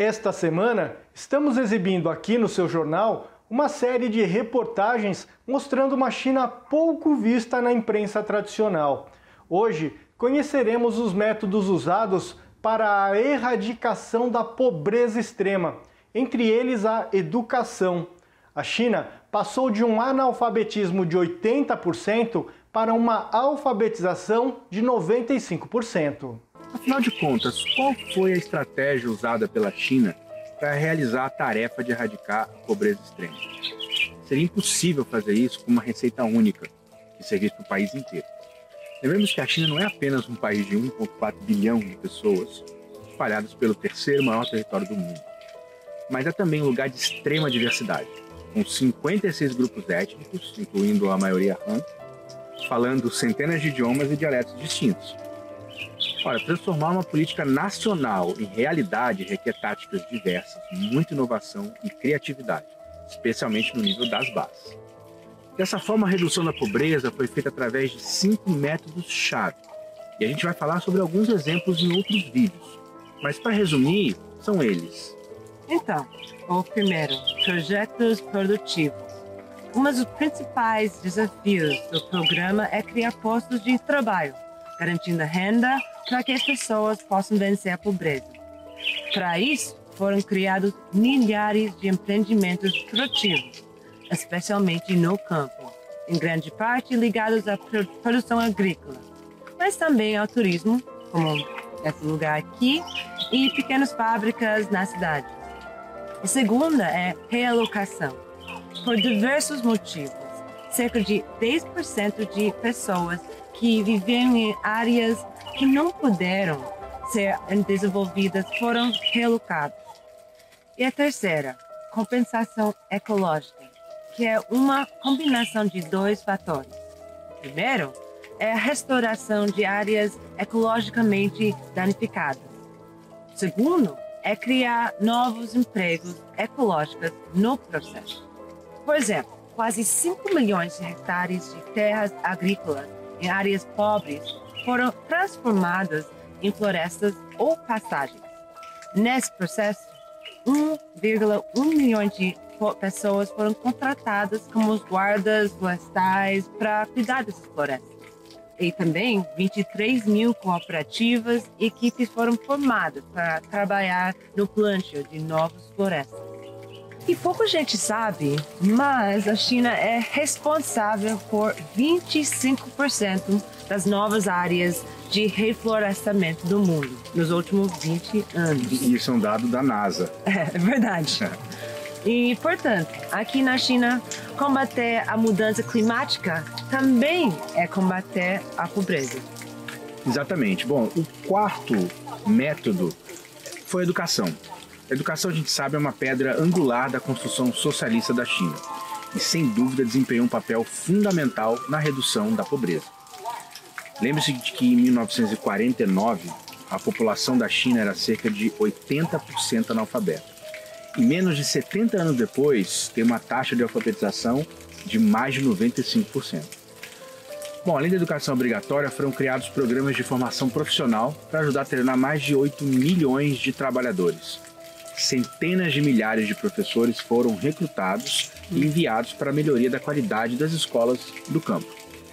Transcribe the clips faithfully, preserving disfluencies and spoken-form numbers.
Esta semana, estamos exibindo aqui no seu jornal uma série de reportagens mostrando uma China pouco vista na imprensa tradicional. Hoje, conheceremos os métodos usados para a erradicação da pobreza extrema, entre eles a educação. A China passou de um analfabetismo de oitenta por cento para uma alfabetização de noventa e cinco por cento. Afinal de contas, qual foi a estratégia usada pela China para realizar a tarefa de erradicar a pobreza extrema? Seria impossível fazer isso com uma receita única, que servisse para o país inteiro. Lembremos que a China não é apenas um país de um vírgula quatro bilhão de pessoas, espalhadas pelo terceiro maior território do mundo, mas é também um lugar de extrema diversidade, com cinquenta e seis grupos étnicos, incluindo a maioria Han, falando centenas de idiomas e dialetos distintos. Ora, transformar uma política nacional em realidade requer táticas diversas, muita inovação e criatividade, especialmente no nível das bases. Dessa forma, a redução da pobreza foi feita através de cinco métodos-chave, e a gente vai falar sobre alguns exemplos em outros vídeos. Mas, para resumir, são eles. Então, o primeiro, projetos produtivos. Um dos principais desafios do programa é criar postos de trabalho, garantindo renda para que as pessoas possam vencer a pobreza. Para isso, foram criados milhares de empreendimentos produtivos, especialmente no campo, em grande parte ligados à produção agrícola, mas também ao turismo, como esse lugar aqui, e pequenas fábricas na cidade. A segunda é realocação. Por diversos motivos, cerca de dez por cento de pessoas que viviam em áreas que não puderam ser desenvolvidas foram realocadas. E a terceira, compensação ecológica, que é uma combinação de dois fatores. Primeiro, é a restauração de áreas ecologicamente danificadas. Segundo, é criar novos empregos ecológicos no processo. Por exemplo, quase cinco milhões de hectares de terras agrícolas em áreas pobres foram transformadas em florestas ou pastagens. Nesse processo, um vírgula um milhão de pessoas foram contratadas como os guardas florestais para cuidar dessas florestas. E também vinte e três mil cooperativas e equipes foram formadas para trabalhar no plantio de novas florestas. E pouca gente sabe, mas a China é responsável por vinte e cinco por cento das novas áreas de reflorestamento do mundo nos últimos vinte anos. Isso é um dado da NASA. É, é verdade. E, portanto, aqui na China, combater a mudança climática também é combater a pobreza. Exatamente. Bom, o quarto método foi a educação. A educação, a gente sabe, é uma pedra angular da construção socialista da China e, sem dúvida, desempenhou um papel fundamental na redução da pobreza. Lembre-se de que, em mil novecentos e quarenta e nove, a população da China era cerca de oitenta por cento analfabeta. E menos de setenta anos depois, tem uma taxa de alfabetização de mais de noventa e cinco por cento. Bom, além da educação obrigatória, foram criados programas de formação profissional para ajudar a treinar mais de oito milhões de trabalhadores. Centenas de milhares de professores foram recrutados e enviados para a melhoria da qualidade das escolas do campo.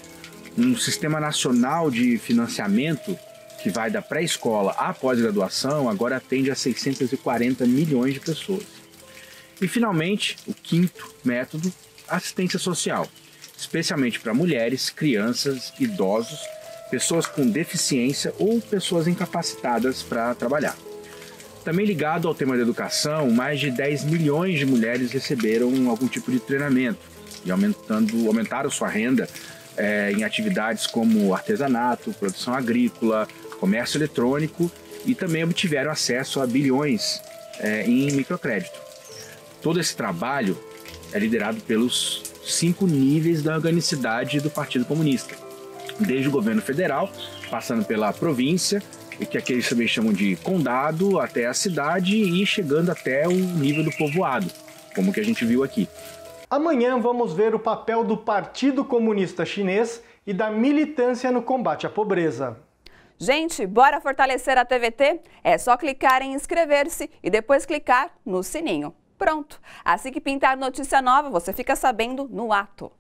Um sistema nacional de financiamento que vai da pré-escola à pós-graduação agora atende a seiscentos e quarenta milhões de pessoas. E, finalmente, o quinto método, assistência social, especialmente para mulheres, crianças, idosos, pessoas com deficiência ou pessoas incapacitadas para trabalhar. Também ligado ao tema da educação, mais de dez milhões de mulheres receberam algum tipo de treinamento e aumentando, aumentaram sua renda é, em atividades como artesanato, produção agrícola, comércio eletrônico e também obtiveram acesso a bilhões é, em microcrédito. Todo esse trabalho é liderado pelos cinco níveis da organicidade do Partido Comunista, desde o governo federal, passando pela província, que aqui eles também chamam de condado, até a cidade e chegando até o nível do povoado, como que a gente viu aqui. Amanhã vamos ver o papel do Partido Comunista Chinês e da militância no combate à pobreza. Gente, bora fortalecer a T V T? É só clicar em inscrever-se e depois clicar no sininho. Pronto! Assim que pintar notícia nova, você fica sabendo no ato.